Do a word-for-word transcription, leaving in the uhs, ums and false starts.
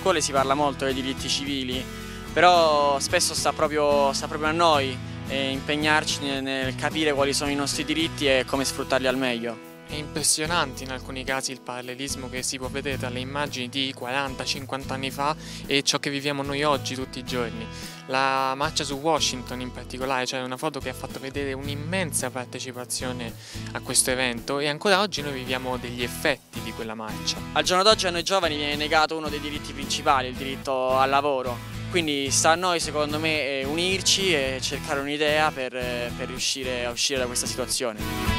scuole si parla molto dei diritti civili, però spesso sta proprio, sta proprio a noi eh, impegnarci nel, nel capire quali sono i nostri diritti e come sfruttarli al meglio. È impressionante in alcuni casi il parallelismo che si può vedere tra le immagini di quaranta cinquanta anni fa e ciò che viviamo noi oggi tutti i giorni. La marcia su Washington in particolare, cioè una foto che ha fatto vedere un'immensa partecipazione a questo evento, e ancora oggi noi viviamo degli effetti di quella marcia. Al giorno d'oggi a noi giovani viene negato uno dei diritti principali, il diritto al lavoro, quindi sta a noi secondo me unirci e cercare un'idea per, per riuscire a uscire da questa situazione.